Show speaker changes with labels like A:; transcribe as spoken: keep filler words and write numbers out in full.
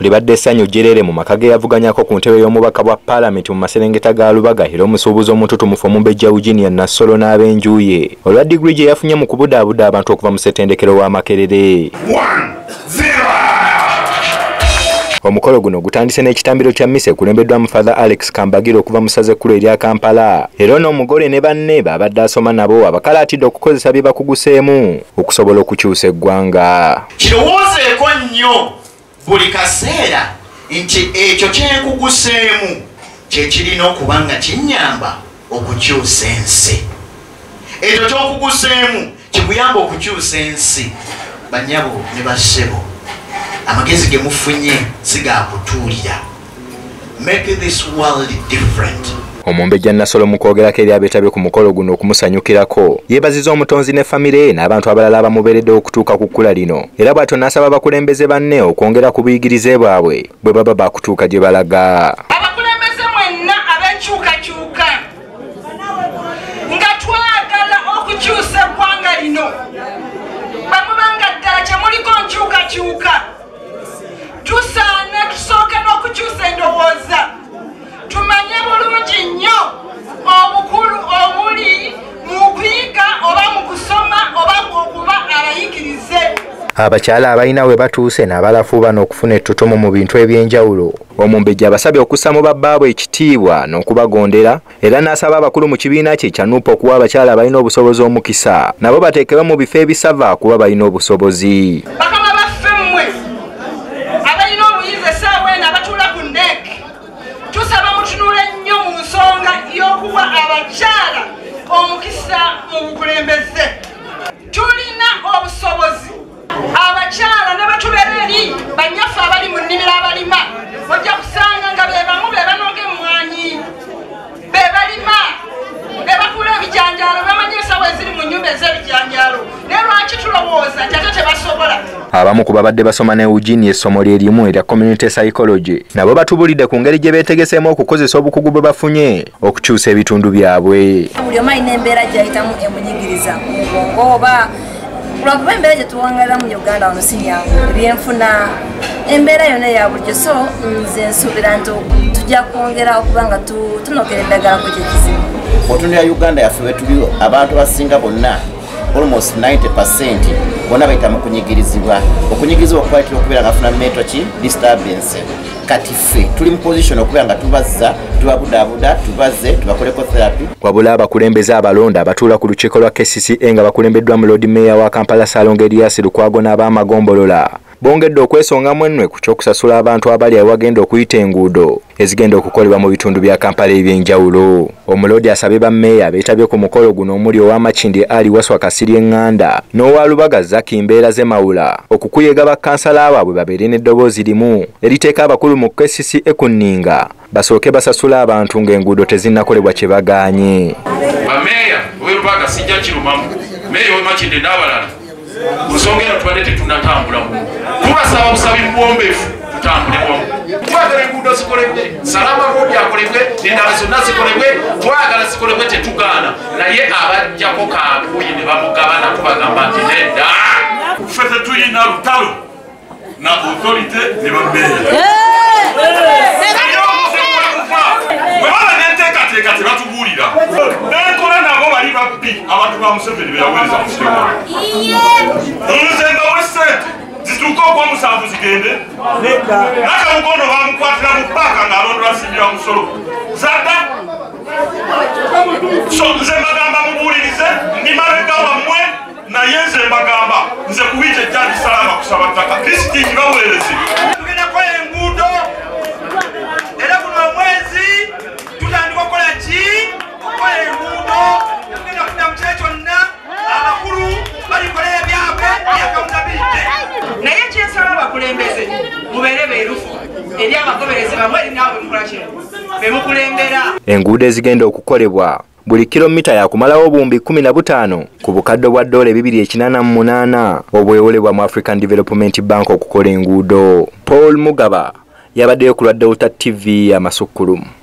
A: libadde essanyu jerere mu maka ge yavuganyako ku ntebe y'omubaka bwa Parliament mu Maserengeta ga Lubaga era omusuubuzi omututumufu Omumbejja Eugenia Nassolo n'ab'enjuye olwa digiri gye yafunye mu kubudaabuda abantu okuva mu ssettendekero wa Makerere. Omukolo guno gutandise n'ekitambiro kya mmisa ekulembeddwa mu Father Alex Kambagiro okuva mu ssaza ekkulu erya Kampala. Era n'omugole ne banne babadde asoma nabo abakalaatidde okukozesa bye bakuguseemu okusobola okukyusa eggwanga.
B: Kirowoozeeko nnyo buli kaseera nti ekyo kyenkuguseemu kye kirina okuba nga kinnyamba okukyusa ensi. Ekyo ky'okuguseemu kikuyamba okukyusa ensi. Banyabo ne bassebo amagezi ge mufunye sigakutuulira. Make this world different.
A: Omumbejja Nassolo mu kwogerako eri abeetabye ku mukolo guno okumusanyukirako yeebaziza omutonzi ne famire n'abantu abalala abamubeeredde okutuuka ku kkula lino era bw'atyo n'asaba abakulembeze banne okwongera ku buyigirize bwabwe bwe baba bakutuuka gye balaga.
C: Abakulembeze mwenna ab'enkyukakyuka nga twagala okukyusa eggwanga lino bamubanga ddala kye muliko nkyukakyuka tusaana tusooke n'okukyusa endowooza tumanye bulungi nnyo obukulu obuli mu kuyiga oba mu kusoma oba okuba abayigirize. Abakyala abalina we batuuse n'abalafu bano okufuna ettotomo mu bintu eby'enjawulo. Omumbejja abasabye okussa mu babbaabwe ekitiibwa n'okubagondera era n'asaba abakulu mu kibiina kye kya Nuupu okuwa abakyala abalina obusobozi omukisa nabo bateekebwe mu bifo ebisava kuba balina obusobozi. Bakama baffe mmwe abalina obuyize essaawa eno abatuula ku ndeeke tusaba mutunule nnyo mu nsonga y'okuwa abakyala omukisa mu bukulembeze. Tulina obusobozi abakyala ne batubeera eri banyaffe abali mu nnimiro abalima ojja kusanga nga be bamu be banoga emmwanyi be balima be bakula ebijanjaalo bamanyi ensawo eziri mu nnyumba ez'ebijanjaalo naye lwaki tulowooza nti ate tebasobola. Abamu ku babadde basoma ne Eugenia essomo lye limu erya community psychology nabo batubulidde ku ngeri gye beetegeseemu okukozesa obukugu bwe bafunye okukyusa ebitundu byabwe.
D: Buli omu alina embeera gy'ayitamu emunyigiriza mu bwongo oba lwakuba embeera gye tuwangalira mu Uganda wano si nyangu ebyenfuna embeera yonna eya bulijjo so nze nsuubira nti tujja kwongera okuba nga tunokera eddagala ku kyekizibu.
E: Otunira Uganda yaffe we tuliwo abantu abasinga bonna almost ninety percent bonna bayita mu kunyigirizibwa. Okunyigirizibwa okubaletera okubeera nga afuna mental ki disturbance. Kati ffe tuli mu position okubeera nga tubazza tubabudaabuda tubaze tubakoleko therapy. Wabula abakulembeze abalonda abatuula ku lukiiko lwa K C C A nga bakulembeddwa mu Lord Mayor wa Kampala Salongo Erias Lukwago n'ab'amagombolola bongedde okwesongamu ennwe ku ky'okusasula abantu abali awagenda okuyita enguudo ezigenda okukolebwa mu bitundu bya Kampala eby'enjawulo. Omulodi asabye bammeeya beetabye ku mukolo guno omuli ow'Amakindi Ali Waswa Kasiri Enganda n'owa Lubaga Zaki Mbeera ze Mawula okukuyega bakkansala baabwe babeere n'eddoboozi limu eriteeka abakulu mu K C C A ku nninga basooke basasula abantu ng'enguudo tezinnakolebwa kye bagaanye.
F: Bameeya ow'e Lubaga sijja kirumamu meeya ow'Amakindi n'abalala nsonga eno tubadde tetunnatambulamu tubasaba busabi buwombeefu tutambule wamu. Twagala enguudo zikolebwe salama road akolebwe endala zonna zikolebwe twagala zikolebwe tetugaana naye abajjako kaakuyi ne bamugabana tubagamba nti nedda ffe tetulina lutalo na autorite ne bammeeya bwe baba nenteekateeka tebatubuulira nenkola nabo bali babbi abantu ba Museveni beyaweereza mu kitego nze mbawe ssente zituuka okuwa musanvu zigende nakamukono bamukwatira mu ppaaka ng'alondola simbira musolo zadda so nze mbagamba mubuulirize ndi mabega wammwe naye nze mbagamba nze kubija ejjandi salama kusaba ttaka lisiti ngibaweereze tugendako enguudo era guno omwezi tutandika okukola ki okukola enguudo tugenda kudda mu kiro kyonna abakulu balikola ebyabwe byakawuntabilite naye kyensaba abakulembeze mubeere beerufu eri abagoberezi bamwe eri naawe mukola kino bemukulembera. Enguudo ezigenda okukolebwa buli kilomita yakumalawo obuwumbi kumi na butaano ku bukadde bwa ddoola bibiri ekinaana mu munaana obwewolebwa mu African Development Bank okukola enguudo. Paul Mugaba yabaddeyo ku lwa Delta T V Amasukkulumu.